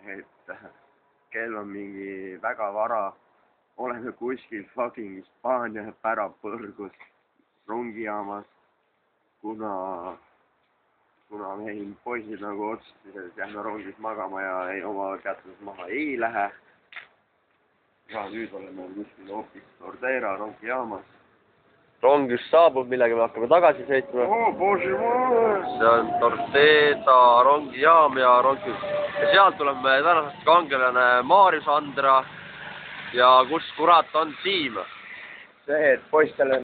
et kell on mingi väga vara. Oleme kuskil fucking Hispaania pärapõrgus rongijaamas, kuna meil poisid nagu otsustasid, et jääme rongis magama ja oma kätes maha ei lähe. Ja nüüd oleme kuskil hoopis Tordera rongijaamas. Rong just saabub, millega me hakkame tagasi sõitma. See on Tordera rongijaam ja sealt tuleb me tänasest kangelane Marius Andra ja kus kurat on Siim? See, et poistele